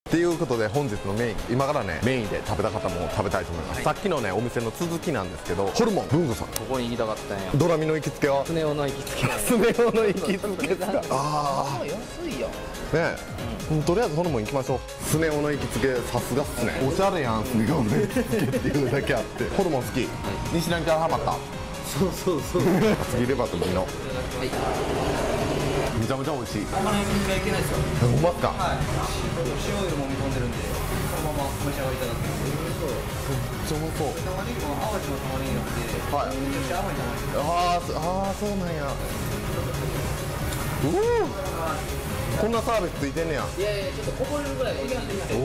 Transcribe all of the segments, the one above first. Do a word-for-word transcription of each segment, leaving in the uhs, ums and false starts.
っていうことで本日のメイン、今からねメインで食べた方も食べたいと思います、はい、さっきのねお店の続きなんですけど、ホルモン文吾さん、 ここに行きたかったんや。 ドラミの行きつけはスネ夫の行きつけスネ夫の行きつけですか。ああ安いよねえ、うん、とりあえずホルモン行きましょう。スネ夫の行きつけさすがっすね、おしゃれやんスネ夫の行きつけっていうだけあってホルモン好き、はい、西成からハマった。 そうそうそう次レバーとミノ、はい、めちゃめちゃ美味しい。 あんまり水がいけないですよ。 うまっか。 はい。塩油もみ込んでるんで、そのまま召し上がりいただく。そう。 めっちゃうまそう。 玉ねぎも淡路の玉ねぎなんで、はい。めちゃくちゃ甘い玉ねぎ。 あーあー、そうなんや。うお。こんなサービスついてんねや。 いやいや、ちょっとこぼれるぐらい。 お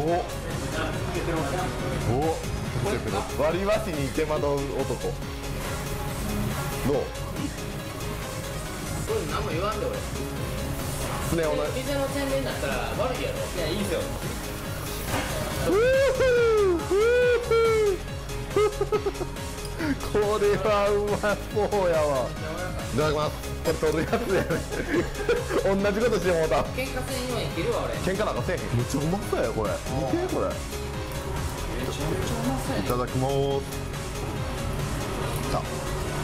お。お。割り箸に手間取る男。どう？ それ何も言わんで俺。 スネ夫の店の宣伝になったら悪いやろ。いやいいですよ。 これはうまそうやわ。いただきます。これ取るやつやね。同じことしてもうた。 喧嘩せんように切るわ俺。 喧嘩なんかせえへん。めっちゃうまそうやこれ。見てこれ。めちゃめちゃうまそうやね。 いただきます。さあ。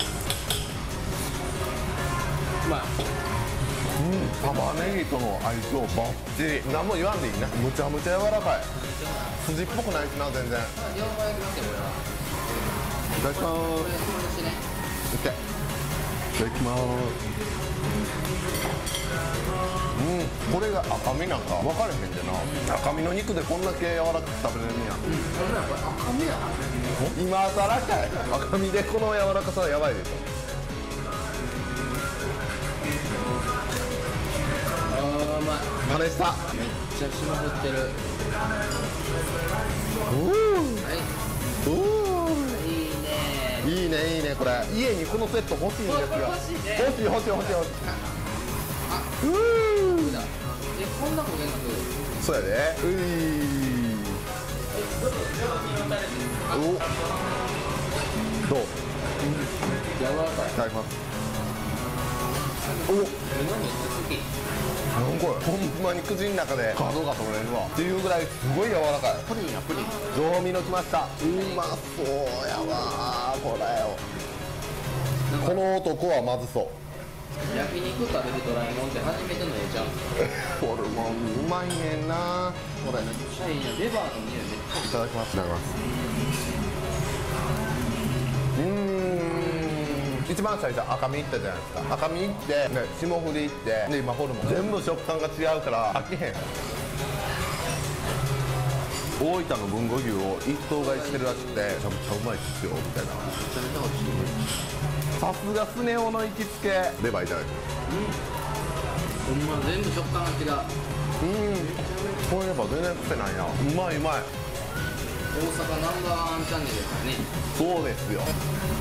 まあ。 うん、玉ねぎとの相性バッチリ。何も言わんでいいな。むちゃむちゃ柔らかい。筋っぽくないしな全然。 両方焼きますよこれは。 いただきます。 これこれしてね。 いって。いただきます。うん、これが赤身なんか分かれへんでな。赤身の肉でこんだけ柔らかく食べれるんや。 うん、これなこれ赤身やな。 今更かい。赤身でこの柔らかさはやばいでしょ。真似した。 めっちゃ霜降ってる。 おはいお、 いいねいいねいいね。これ家にこのセット欲しいんですよ。 欲しいね。 欲しい欲しい欲しい欲しい。 あ、 うーだ。え、こんな焦げなく。 そうやで。うい。お。どう？ 柔らかい。 いただきます。お。 今めっちゃ好き。 なんこれ、ほんまに口の中で角が取れるわっていうぐらいすごい柔らかい。 プリンやプリン。 上身のきました。うまそうやわこれよ。この男はまずそう。 焼肉食べるドラえもんって初めての絵じゃん。 ホルモンうまいねんなこれ。 めっちゃいいな。レバーの匂いめっちゃいい。 いただきます。いただきます。うーん、一番最初赤身いったじゃないですか。赤身いって、ね、霜降りいってで今ホルモン全部食感が違うから飽きへん。大分の豊後牛を一頭買いしてるらしくてめちゃめちゃうまいっすよみたいな。 めちゃめちゃ美味しい。 さすがスネ夫の行きつけ。レバーいただきます。 うん。ほんま全部食感が違う。 うん、こういえば全然癖ないな。うまいうまい。 大阪ナンバーワンチャンネルですからね。 そうですよ。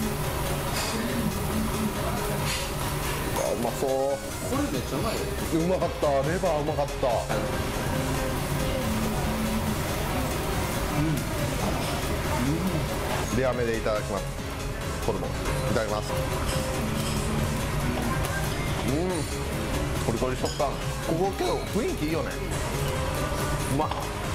うまそう。 これめっちゃうまいよ。 うまかった。レバーうまかった。うん。レアめでいただきます。ホルモンいただきます。うん。コリコリ食感。ここけど雰囲気いいよね。うまっ。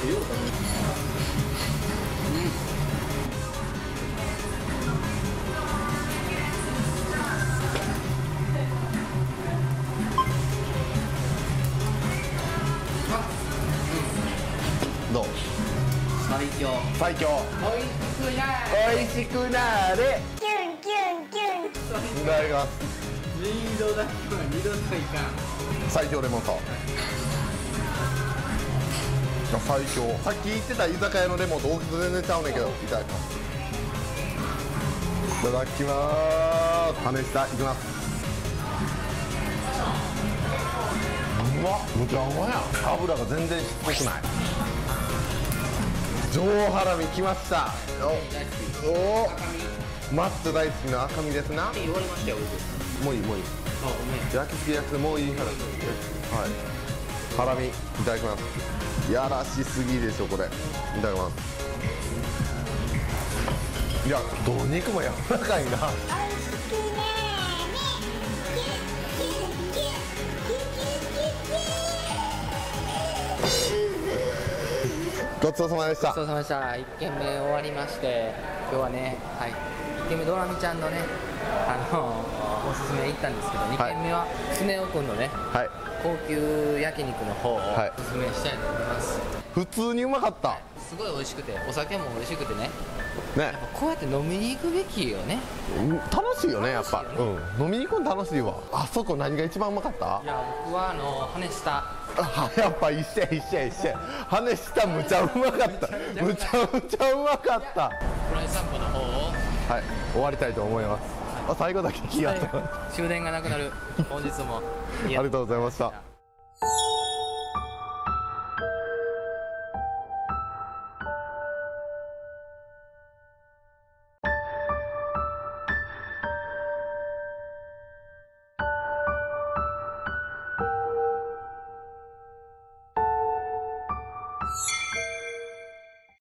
どう？ 最強。 最強。 おいしくなおいしくなれ。 キュンキュンキュン。 いただきます。 二度だけは二度といかん。 最強レモンサワー。最強。さっき言ってた居酒屋のレモンと大きさ全然ちゃうねんけど。いただきます。いただきます。羽下いきます。うまっ。むちゃうまやん。油が全然しつこくない。上ハラミきました。おお。マッチョ大好きな赤身ですな。 言われましたよ。 もういいもういい。 あ、ごめん。 焼きすぎ焼きすぎもういいから。はい。ハラミいただきます。やらしすぎでしょこれ。いただきます。いや、どう肉も柔らかいな。 ごちそうさまでした。 ごちそうさまでした。いっけんめ終わりまして、今日はね、はい、いっけんめドラミちゃんのね、あのおすすめ行ったんですけど、にけんめはスネ夫君のね、 はい、 高級焼肉の方をおはいすすめしたいと思います。 普通にうまかった。 すごい美味しくて、お酒も美味しくてね、 ね、 やっぱこうやって飲みに行くべきよね。 うん楽しいよね、やっぱ。 楽しいようん、飲みに行くの楽しいわ。あそこ何が一番うまかった？ いや、僕はあの羽下。 あ、やっぱ一緒一緒一緒。羽下むちゃうまかった。むちゃむちゃうまかった。 プライ散歩の方をはい、終わりたいと思います。あ、最後だけ聞き合った。 終電がなくなる本日もありがとうございました。